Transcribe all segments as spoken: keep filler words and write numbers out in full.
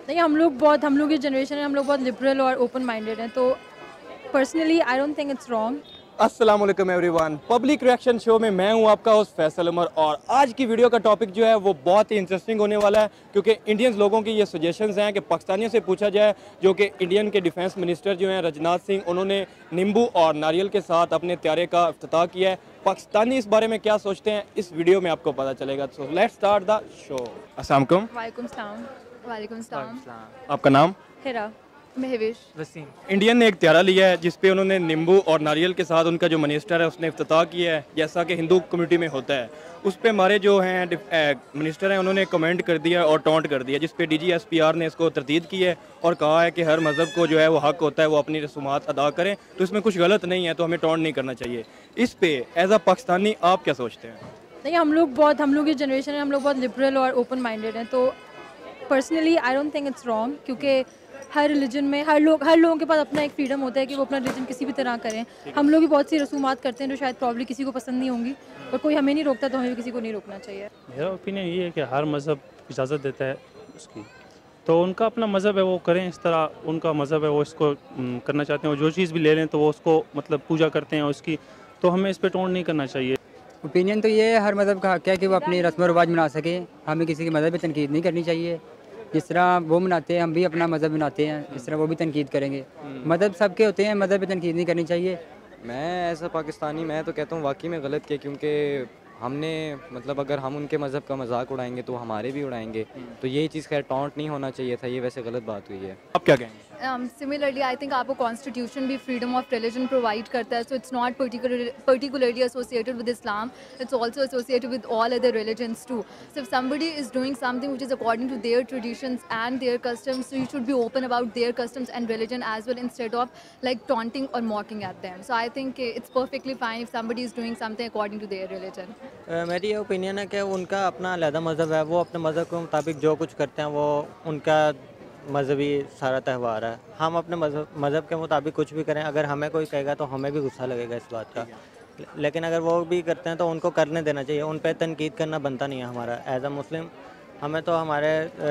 नहीं, हम लोग बहुत हम लोग की जनरेशन है, हम लोग बहुत लिबरल और ओपन माइंडेड हैं, तो personally I don't think it's wrong. अस्सलाम वालेकुम एवरीवन, पब्लिक रिएक्शन शो में मैं हूं आपका होस्ट फैसल उमर। और आज की वीडियो का टॉपिक जो है वो बहुत ही इंटरेस्टिंग होने वाला है, क्योंकि इंडियंस लोगों की ये सजेशंस हैं कि पाकिस्तानियों से पूछा जाए, जो कि इंडियन के डिफेंस मिनिस्टर जो हैं राजनाथ सिंह, उन्होंने नींबू और नारियल के साथ अपने त्यारे का इफ्तिताह किया है। पाकिस्तानी इस बारे में क्या सोचते हैं, इस वीडियो में आपको पता चलेगा। So let's start the show. अस्सलाम वालेकुम। वालेकुम सलाम। वालेकुम सलाम। आपका नाम? हिरा। महविश। वसीम। इंडियन ने एक त्यारा लिया है जिसपे उन्होंने नींबू और नारियल के साथ उनका जो मिनिस्टर है उसने इफ्तिताह किया है, जैसा कि हिंदू कम्युनिटी में होता है। उस पर हमारे जो हैं मिनिस्टर हैं उन्होंने कमेंट कर दिया और टॉन्ट कर दिया, जिस पे D G S P R ने इसको तरदीद की है और कहा है कि हर मज़हब को जो है वो हक होता है वो अपनी रसूमात अदा करें, तो इसमें कुछ गलत नहीं है, तो हमें टॉन्ट नहीं करना चाहिए। इस पे एज अ पाकिस्तानी आप क्या सोचते हैं? नहीं, हम लोग बहुत हम लोग की जनरेशन है, हम लोग बहुत लिबरल और ओपन माइंडेड हैं, तो personally I don't think it's wrong, क्योंकि हर रिलीजन में हर लोग हर लोगों के पास अपना एक फ्रीडम होता है कि वो अपना रिलीजन किसी भी तरह करें। हम लोग भी बहुत सी रसूमात करते हैं जो शायद प्रॉब्ली किसी को पसंद नहीं होंगी, और कोई हमें नहीं रोकता तो हमें भी किसी को नहीं रोकना चाहिए। मेरा ओपिनियन ये है कि हर मज़हब इजाज़त देता है उसकी, तो उनका अपना मज़हब है वो करें, इस तरह उनका मज़हब है वो इसको करना चाहते हैं, जो चीज़ भी ले लें तो वो उसको मतलब पूजा करते हैं उसकी, तो हमें इस पर टोन नहीं करना चाहिए। ओपिनियन तो ये है, हर मज़हब का हक है कि वो अपनी रस्म व रिवाज मना सके, हमें किसी के मज़हब पर तनकीद नहीं करनी चाहिए। जिस तरह वो मनाते हैं हम भी अपना मज़हब मनाते हैं, इस तरह वो भी तनकीद करेंगे। मज़हब सबके होते हैं, मज़हब पे तनकीद नहीं करनी चाहिए। मैं ऐसा पाकिस्तानी मैं तो कहता हूँ वाकई में गलत किया, क्योंकि हमने मतलब अगर हम उनके मज़हब का मजाक उड़ाएंगे तो हमारे भी उड़ाएंगे, तो यही चीज़ खैर टॉन्ट नहीं होना चाहिए था, ये वैसे गलत बात हुई है। आप क्या कहेंगे? सिमिलरली आई थिंक आपको कॉन्स्टिट्यूशन भी फ्रीडम ऑफ रिलीजन प्रोवाइड करता है, so it's not particularly associated with Islam, it's also associated with all other religions too. So if somebody is doing something which is according to their traditions and their customs, so you should be open about their customs and religion as well, instead of like taunting और mocking at them. So I think it's perfectly fine if somebody is doing something according to their religion. मेरी ये opinion है कि उनका अपना अलग मज़हब है, वो अपने मज़हब के मुताबिक जो कुछ करते हैं वो उनका मजहबी सारा त्यौहार है। हम अपने मज़हब मज़हब के मुताबिक कुछ भी करें, अगर हमें कोई कहेगा तो हमें भी गुस्सा लगेगा इस बात का, लेकिन अगर वो भी करते हैं तो उनको करने देना चाहिए, उन पर तनकीद करना बनता नहीं है हमारा एज अ मुस्लिम। हमें तो हमारे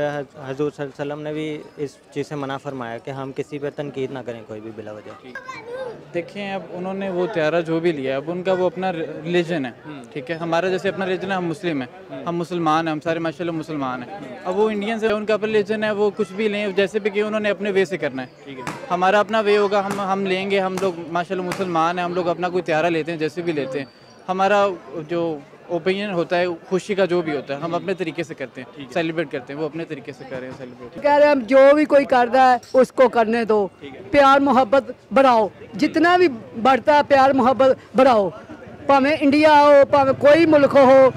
हजूर सल्लल्लाहु अलैहि वसल्लम ने भी इस चीज़ से मना फरमाया कि हम किसी पे तनकीद ना करें कोई भी बिला वजह। देखें, अब उन्होंने वो त्यारा जो भी लिया है अब उनका वो अपना रिलीजन है, ठीक है। हमारा जैसे अपना रिलीजन है, हम मुस्लिम हैं, हम मुसलमान हैं, हम सारे माशाल्लाह मुसलमान हैं। अब वो इंडियंस है, उनका अपना रिलीजन है, वो कुछ भी लें जैसे भी कि उन्होंने अपने वे से करना है, ठीक है। हमारा अपना वे होगा, हम हम लेंगे, हम लोग माशाल्लाह मुसलमान हैं, हम लोग अपना कोई त्यारा लेते हैं जैसे भी लेते हैं। हमारा जो ओपिनियन होता है खुशी का जो भी होता है हम अपने तरीके से करते हैं, सेलिब्रेट करते हैं, वो अपने तरीके से कर रहे हैं सेलिब्रेट। कह रहे हैं हम जो भी कोई कर रहा है उसको करने दो, प्यार मोहब्बत बढ़ाओ, जितना भी बढ़ता है प्यार मोहब्बत बढ़ाओ, भावें इंडिया हो, भावें कोई मुल्क हो,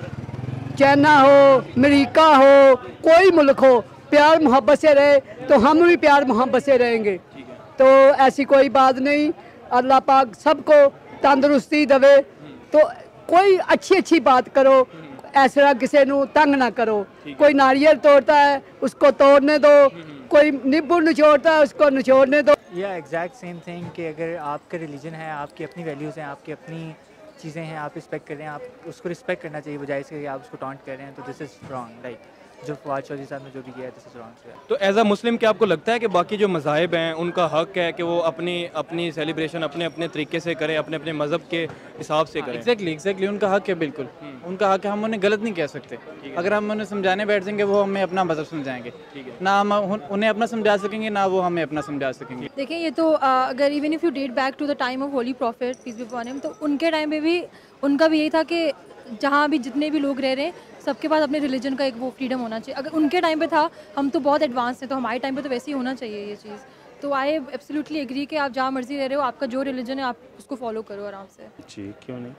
चाइना हो, अमेरिका हो, कोई मुल्क हो, प्यार मोहब्बत से रहे तो हम भी प्यार मोहब्बत से रहेंगे। तो ऐसी कोई बात नहीं, अल्लाह पाक सबको तंदुरुस्ती देवे, तो कोई अच्छी अच्छी बात करो, ऐसा किसी को तंग ना करो। कोई नारियल तोड़ता है उसको तोड़ने दो, कोई नींबू निचोड़ता है उसको निचोड़ने दो। या एग्जैक्ट सेम थिंग कि अगर आपका रिलीजन है, आपकी अपनी वैल्यूज़ हैं, आपकी अपनी चीज़ें हैं, आप रिस्पेक्ट कर रहे हैं, आप उसको रिस्पेक्ट करना चाहिए, बजाय इसके कि आप उसको टॉन्ट कर रहे हैं, तो दिस इज़ रॉन्ग। लाइक जो फवाद चौधरी साहब ने जो भी किया है, दिस इज़ रॉन्ग। तो एज अ मुस्लिम क्या आपको लगता है कि बाकी जो मज़ाहिब हैं उनका हक है कि वो अपनी अपनी सेलिब्रेशन अपने अपने तरीके से करें, अपने अपने मज़हब के हिसाब से करें? एग्जैक्टली एग्जैक्टली उनका हक है, बिल्कुल उनका हक है, हम उन्हें गलत नहीं कह सकते। अगर हम उन्हें समझाने बैठ जाएंगे वो हमें अपना मज़हब समझाएंगे, ना हम उन्हें अपना समझा सकेंगे ना वो हमें अपना समझा सकेंगे। देखिए, ये तो अगर even if you date back to the time of holy prophet peace be upon him, तो उनके टाइम पे भी उनका भी यही था कि जहाँ भी जितने भी लोग रह रहे हैं सबके पास अपने रिलीजन का एक वो फ्रीडम होना चाहिए। अगर उनके टाइम पे था, हम तो बहुत एडवांस हैं, तो हमारे टाइम पे तो वैसे ही होना चाहिए ये चीज़। तो आई एब्सोल्युटली एग्री कि आप जहाँ मर्जी रह रहे हो, आपका जो रिलीजन है आप उसको फॉलो करो आराम से। जी क्यों नहीं,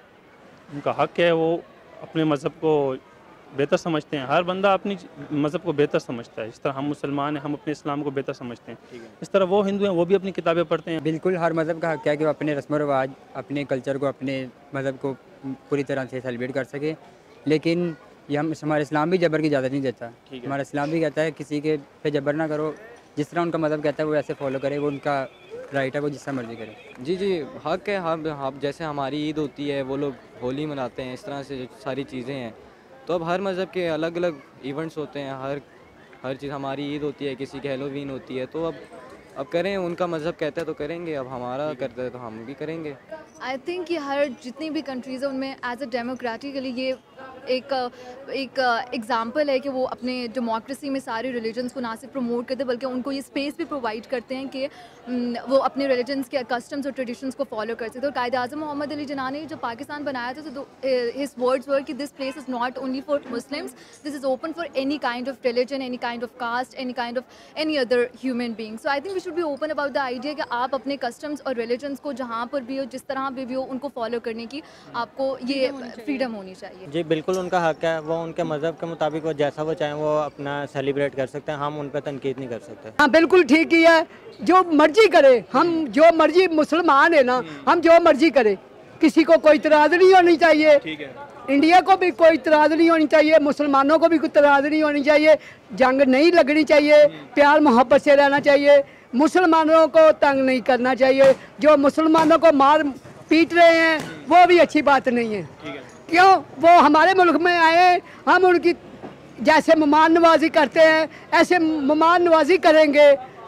उनका हक है, वो अपने मज़हब को बेहतर समझते हैं। हर बंदा अपनी मज़हब को बेहतर समझता है, जिस तरह हम मुसलमान हैं हम अपने इस्लाम को बेहतर समझते हैं, इस तरह वो हिंदू हैं वो भी अपनी किताबें पढ़ते हैं। बिल्कुल हर मज़हब का हक है कि वो अपने रस्म व रिवाज, अपने कल्चर को, अपने मज़हब को पूरी तरह से सेलिब्रेट कर सके, लेकिन ये हम हमारा इस्लाम भी जबर की इजाज़त नहीं देता। हमारा इस्लाम भी कहता है किसी के पे जबर ना करो, जिस तरह उनका मज़हब कहता है वो ऐसे फॉलो करे, वो उनका राइट है, वो जिस तरह मर्जी करे। जी जी हक है। हम हम जैसे हमारी ईद होती है, वो लोग होली मनाते हैं, इस तरह से सारी चीज़ें हैं। तो अब हर मज़हब के अलग अलग इवेंट्स होते हैं, हर हर चीज़ हमारी ईद होती है, किसी की हैलोवीन होती है, तो अब अब करें, उनका मज़हब कहता है तो करेंगे, अब हमारा करता है तो हम भी करेंगे। आई थिंक कि हर जितनी भी कंट्रीज़ है उनमें एज अ डेमोक्रेटिकली ये एक एक एग्जांपल है कि वो अपने डेमोक्रेसी में सारे रिलीजन्स को ना सिर्फ प्रमोट करते बल्कि उनको ये स्पेस भी प्रोवाइड करते हैं कि वो अपने रिलीजन्स के कस्टम्स और ट्रेडिशंस को फॉलो कर सकते। और कायद आज़म मोहम्मद अली जिन्ना ने जब पाकिस्तान बनाया था तो हिज वर्ड्स वर कि this place is not only for Muslims, this is open for any kind of religion, any kind of caste, any kind of any other human being. So I think we should be open about the idea कि आप अपने customs और religions को जहाँ पर भी हो, जिस तरह पे भी हो, उनको फॉलो करने की आपको ये फ्रीडम होनी चाहिए। जी बिल्कुल, उनका हक है, वो उनके मज़हब के मुताबिक वो जैसा वो चाहें वो अपना सेलिब्रेट कर सकते हैं, हम उन पर तनकीद नहीं कर सकते। हाँ बिल्कुल ठीक ही है, जो मर्जी करे, हम जो मर्जी मुसलमान है ना, हम जो मर्जी करे, किसी को कोई इतराज़ नहीं होनी चाहिए। ठीक है, इंडिया को भी कोई इतराज़ नहीं होनी चाहिए, मुसलमानों को भी कोई इतराज़ नहीं होनी चाहिए, जंग नहीं लगनी चाहिए, प्यार मोहब्बत से रहना चाहिए, मुसलमानों को तंग नहीं करना चाहिए। जो मुसलमानों को मार पीट रहे हैं वो भी अच्छी बात नहीं है। क्यों? वो हमारे मुल्क में आए, हम उनकी जैसे मेहमान नवाजी करते हैं ऐसे मेहमान नवाजी करेंगे,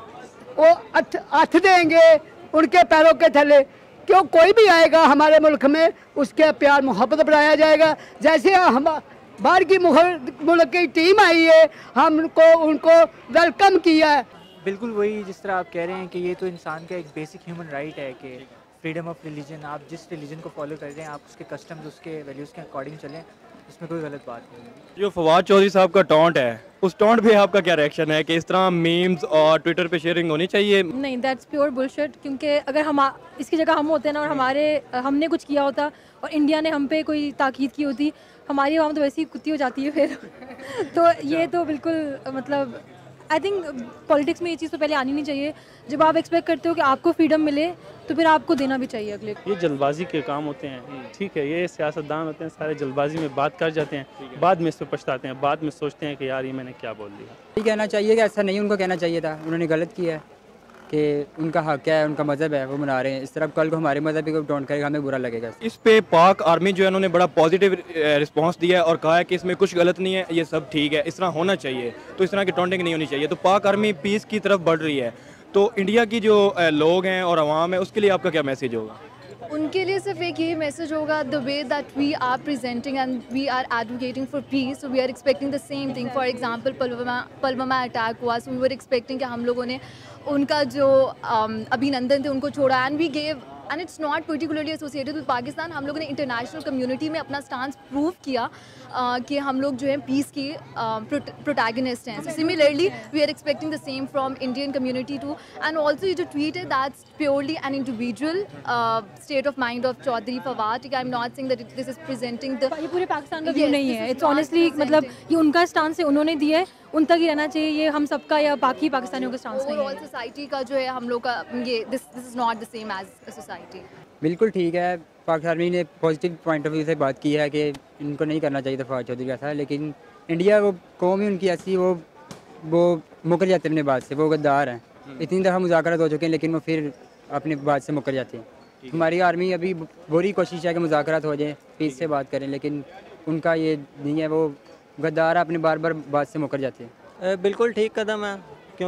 वो हथ देंगे उनके पैरों के थले। क्यों? कोई भी आएगा हमारे मुल्क में उसके प्यार मोहब्बत बढ़ाया जाएगा। जैसे हम बाहर की मुल्क की टीम आई है, हमको उनको वेलकम किया है। बिल्कुल वही जिस तरह आप कह रहे हैं कि ये तो इंसान का एक बेसिक ह्यूमन राइट है कि फ्रीडम ऑफ रिलीजन, आप जिस रिलीजन को फॉलो कर रहे हैं आप उसके कस्टम्स, उसके वैल्यूज़ के अकॉर्डिंग चलें, इसमें कोई गलत बात नहीं है। जो फवाद चौधरी साहब का टॉन्ट है, उस टॉन्ट पे आपका क्या रिएक्शन है कि इस तरह मीम्स और ट्विटर पे शेयरिंग होनी चाहिए? नहीं, दैट्स प्योर बुलशिट। क्योंकि अगर हम इसकी जगह हम होते ना और हमारे हमने कुछ किया होता और इंडिया ने हम पे कोई ताकीद की होती, हमारी आवाम तो वैसे ही कुत्ती हो जाती है फिर तो ये तो बिल्कुल मतलब आई थिंक पॉलिटिक्स में ये चीज़ तो पहले आनी नहीं चाहिए। जब आप एक्सपेक्ट करते हो कि आपको फ्रीडम मिले तो फिर आपको देना भी चाहिए अगले को। ये जल्दबाजी के काम होते हैं, ठीक है, ये सियासतदान होते हैं, सारे जल्दबाजी में बात कर जाते हैं, बाद में इस पर पछताते हैं, बाद में सोचते हैं कि यार ये मैंने क्या बोल दिया। ये कहना चाहिए कि ऐसा नहीं उनको कहना चाहिए था, उन्होंने गलत किया है कि उनका हक है, उनका मज़हब है, वो मना रहे हैं। इस तरह कल को हमारे मज़हब को डोंट करेगा, हमें बुरा लगेगा। इस पे पाक आर्मी जो है उन्होंने बड़ा पॉजिटिव रिस्पांस दिया है और कहा है कि इसमें कुछ गलत नहीं है, ये सब ठीक है, इस तरह होना चाहिए, तो इस तरह की टॉन्टिंग नहीं होनी चाहिए। तो पाक आर्मी पीस की तरफ बढ़ रही है, तो इंडिया की जो लोग हैं और आवाम है उसके लिए आपका क्या मैसेज होगा? उनके लिए सिर्फ एक यही मैसेज होगा, the way that we are presenting and we are advocating for peace, so we are expecting the same thing. For example Pulwama Pulwama attack हुआ, सो वी वर एक्सपेक्टिंग कि हम लोगों ने उनका जो um, अभिनंदन थे उनको छोड़ा, and we gave and it's not particularly associated with Pakistan. हम लोगों ने इंटरनेशनल कम्युनिटी में अपना स्टांस प्रूव किया uh, कि हम लोग जो है पीस के प्रोटैगनिस्ट हैं। So similarly we are expecting the same from Indian community too. And also ये जो ट्वीट है that's purely an individual state of mind of Chaudhry Fawad. I am not saying that this is presenting the ये पूरे पाकिस्तान का view नहीं है, it's honestly मतलब ये उनका स्टांस है, उन्होंने दिया है, उन तक ही रहना चाहिए, ये हम सबका या बाकी पाकिस्तानियों का स्टांस नहीं है। ओवरऑल सोसाइटी का जो है हम लोग का ये this this is not the same as a society. बिल्कुल ठीक है, पाक आर्मी ने पॉजिटिव पॉइंट ऑफ व्यू से बात की है कि इनको नहीं करना चाहिए था फवाद चौधरी का था, लेकिन इंडिया वो कौम ही उनकी ऐसी वो वो मुकर जाते अपने बात से, वो गद्दार हैं। इतनी दफ़ा मुज़ाकरात हो चुके हैं लेकिन वो फिर अपनी बात से मुकर जाते हैं। हमारी आर्मी अभी पूरी कोशिश है कि मुज़ाकरात हो जाए, पीस से बात करें, लेकिन उनका ये नहीं है, वो गद्दार अपनी बार बार बात से मुकर जाते हैं। बिल्कुल ठीक कदम है,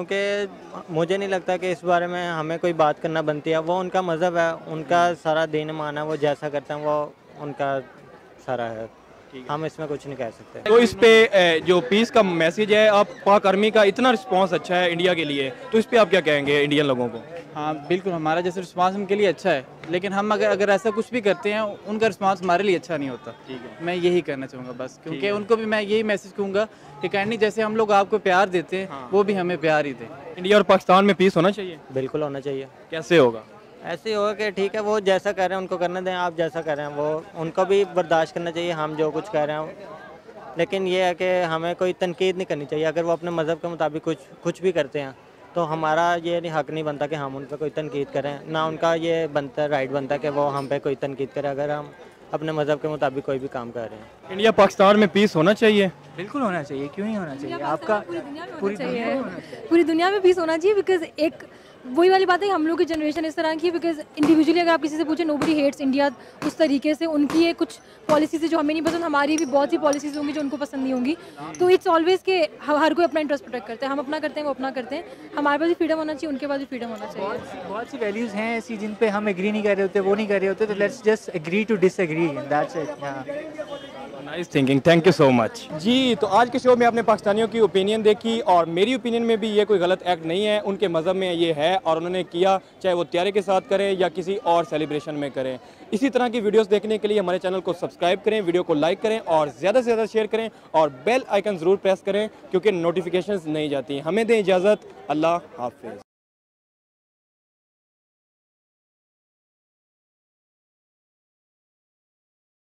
क्योंकि मुझे नहीं लगता कि इस बारे में हमें कोई बात करना बनती है। वो उनका मज़हब है, उनका सारा दीन मान है, वो जैसा करते हैं वो उनका सारा है, हम इसमें कुछ नहीं कह सकते। तो इस पे जो पीस का मैसेज है, आप पाक आर्मी का इतना रिस्पांस अच्छा है इंडिया के लिए, तो इस पे आप क्या कहेंगे इंडियन लोगों को? हाँ बिल्कुल, हमारा जैसे रिस्पांस उनके लिए अच्छा है, लेकिन हम अगर अगर ऐसा कुछ भी करते हैं उनका रिस्पांस हमारे लिए अच्छा नहीं होता। ठीक है, मैं यही कहना चाहूँगा बस, क्योंकि उनको भी मैं यही मैसेज कहूँगा कि काइंडली जैसे हम लोग आपको प्यार देते हैं, हाँ, वो भी हमें प्यार ही दें। इंडिया और पाकिस्तान में पीस होना चाहिए? बिल्कुल होना चाहिए। कैसे होगा? ऐसे होगा कि ठीक है, वो जैसा कर रहे हैं उनको करने दें, आप जैसा कर रहे हैं वो उनको भी बर्दाश्त करना चाहिए, हम जो कुछ कह रहे हैं। लेकिन ये है कि हमें कोई तनकीद नहीं करनी चाहिए। अगर वो अपने मज़हब के मुताबिक कुछ कुछ भी करते हैं तो हमारा ये नहीं हक़ नहीं बनता कि हम उन पर कोई तनकीद करें, ना उनका ये बनता राइट बनता है कि वो हम पे कोई तनकीद करें अगर हम अपने मज़हब के मुताबिक कोई भी काम कर रहे हैं। इंडिया पाकिस्तान में पीस होना चाहिए? बिल्कुल होना चाहिए, क्यों नहीं होना चाहिए? आपका पूरी दुनिया में पूरी दुनिया में पीस होना चाहिए, बिकॉज एक वही वाली बात है, हम लोग की जनरेशन इस तरह की है, बिकॉज इंडिविजुअली अगर आप किसी से पूछे नोबडी हेट्स इंडिया उस तरीके से, उनकी ये कुछ पॉलिसीज है जो हमें नहीं पसंद, हमारी भी बहुत सी पॉलिसीज होंगी जो उनको पसंद नहीं होंगी। तो इट्स ऑलवेज के हर कोई अपना इंटरेस्ट प्रोटेक्ट करते हैं, हम अपना करते हैं, वो अपना करते हैं। हमारे पास भी फ्रीडम होना चाहिए, उनके पास भी फ्रीडम होना चाहिए। बहुत बहुत सी वैल्यूज़ हैं ऐसी जिन पे हम एग्री नहीं कर रहे होते, वो नहीं कर रहे होते, तो let's just agree to disagree, that's it. Nice thinking, thank you so much. जी, तो आज के शो में आपने पाकिस्तानियों की ओपिनियन देखी और मेरी ओपिनियन में भी ये कोई गलत एक्ट नहीं है, उनके मज़हब में ये है और उन्होंने किया, चाहे वो त्यारे के साथ करें या किसी और सेलिब्रेशन में करें। इसी तरह की वीडियोस देखने के लिए हमारे चैनल को सब्सक्राइब करें, वीडियो को लाइक करें और ज़्यादा से ज़्यादा शेयर करें और बेल आइकन ज़रूर प्रेस करें क्योंकि नोटिफिकेशंस नहीं जाती। हमें दें इजाज़त, अल्लाह हाफिज़।